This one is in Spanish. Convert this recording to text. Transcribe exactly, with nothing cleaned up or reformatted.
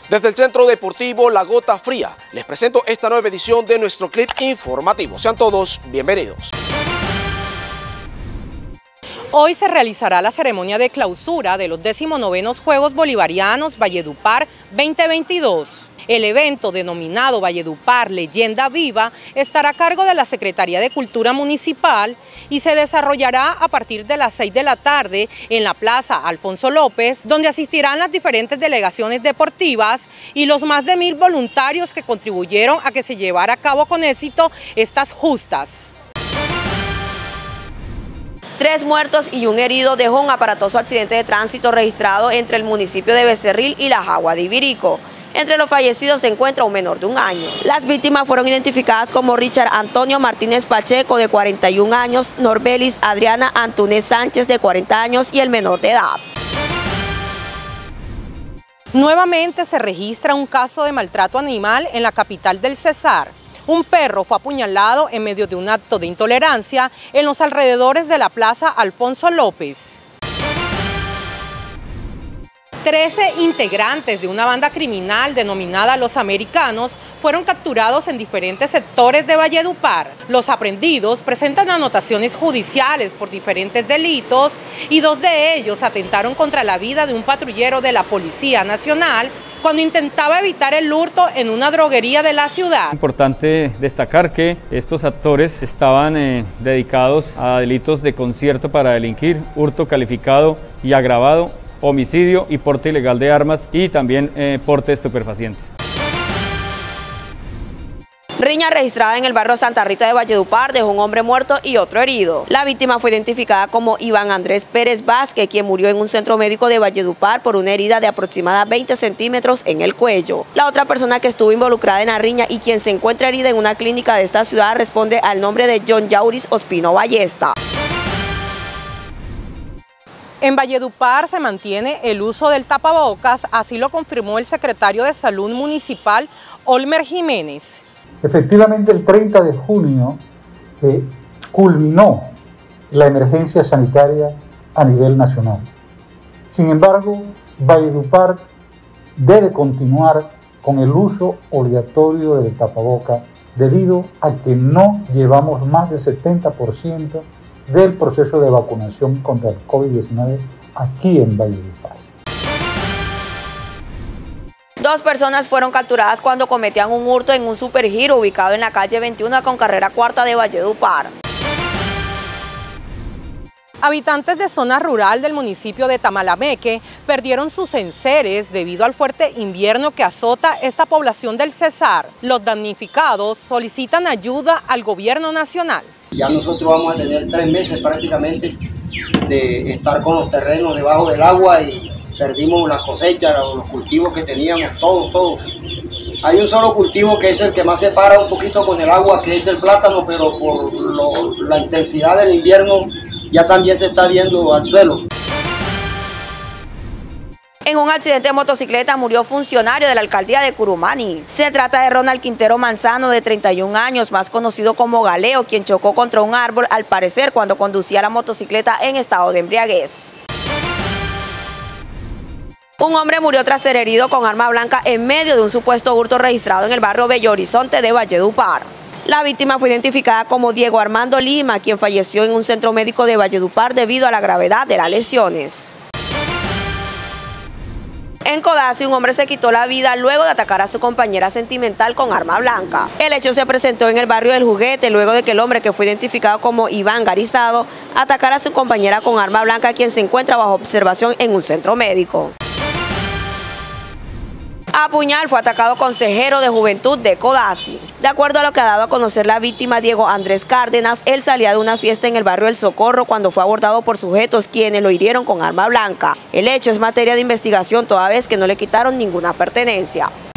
Desde el Centro Deportivo La Gota Fría, les presento esta nueva edición de nuestro clip informativo. Sean todos bienvenidos. Hoy se realizará la ceremonia de clausura de los decimonovenos Juegos Bolivarianos Valledupar veinte veintidós. El evento, denominado Valledupar Leyenda Viva, estará a cargo de la Secretaría de Cultura Municipal y se desarrollará a partir de las seis de la tarde en la Plaza Alfonso López, donde asistirán las diferentes delegaciones deportivas y los más de mil voluntarios que contribuyeron a que se llevara a cabo con éxito estas justas. Tres muertos y un herido dejó un aparatoso accidente de tránsito registrado entre el municipio de Becerril y la Jagua de Ibirico. Entre los fallecidos se encuentra un menor de un año. Las víctimas fueron identificadas como Richard Antonio Martínez Pacheco, de cuarenta y un años, Norbelis Adriana Antúnez Sánchez, de cuarenta años, y el menor de edad. Nuevamente se registra un caso de maltrato animal en la capital del Cesar. Un perro fue apuñalado en medio de un acto de intolerancia en los alrededores de la Plaza Alfonso López. Trece integrantes de una banda criminal denominada Los Americanos fueron capturados en diferentes sectores de Valledupar. Los aprehendidos presentan anotaciones judiciales por diferentes delitos y dos de ellos atentaron contra la vida de un patrullero de la Policía Nacional cuando intentaba evitar el hurto en una droguería de la ciudad. Es importante destacar que estos actores estaban eh, dedicados a delitos de concierto para delinquir, hurto calificado y agravado, homicidio y porte ilegal de armas y también eh, porte de estupefacientes. Riña registrada en el barrio Santa Rita de Valledupar dejó un hombre muerto y otro herido. La víctima fue identificada como Iván Andrés Pérez Vázquez, quien murió en un centro médico de Valledupar por una herida de aproximadamente veinte centímetros en el cuello. La otra persona que estuvo involucrada en la riña y quien se encuentra herida en una clínica de esta ciudad responde al nombre de John Yauris Ospino Ballesta. En Valledupar se mantiene el uso del tapabocas, así lo confirmó el secretario de Salud Municipal, Olmer Jiménez. Efectivamente, el treinta de junio eh, culminó la emergencia sanitaria a nivel nacional. Sin embargo, Valledupar debe continuar con el uso obligatorio del tapaboca debido a que no llevamos más del setenta por ciento del proceso de vacunación contra el COVID diecinueve aquí en Valledupar. Dos personas fueron capturadas cuando cometían un hurto en un supergiro ubicado en la calle veintiuno con carrera cuarta de Valledupar. Habitantes de zona rural del municipio de Tamalameque perdieron sus enseres debido al fuerte invierno que azota esta población del Cesar. Los damnificados solicitan ayuda al gobierno nacional. Ya nosotros vamos a tener tres meses prácticamente de estar con los terrenos debajo del agua y perdimos las cosechas, los cultivos que teníamos, todos, todos. Hay un solo cultivo que es el que más se para un poquito con el agua, que es el plátano, pero por lo, la intensidad del invierno ya también se está viendo al suelo. En un accidente de motocicleta murió funcionario de la alcaldía de Curumani. Se trata de Ronald Quintero Manzano, de treinta y un años, más conocido como Galeo, quien chocó contra un árbol, al parecer cuando conducía la motocicleta en estado de embriaguez. Un hombre murió tras ser herido con arma blanca en medio de un supuesto hurto registrado en el barrio Bello Horizonte de Valledupar. La víctima fue identificada como Diego Armando Lima, quien falleció en un centro médico de Valledupar debido a la gravedad de las lesiones. En Codazzi, un hombre se quitó la vida luego de atacar a su compañera sentimental con arma blanca. El hecho se presentó en el barrio del Juguete luego de que el hombre, que fue identificado como Iván Garizado, atacara a su compañera con arma blanca, quien se encuentra bajo observación en un centro médico. A puñal fue atacado consejero de juventud de Codazzi. De acuerdo a lo que ha dado a conocer la víctima, Diego Andrés Cárdenas, él salía de una fiesta en el barrio del Socorro cuando fue abordado por sujetos quienes lo hirieron con arma blanca. El hecho es materia de investigación toda vez que no le quitaron ninguna pertenencia.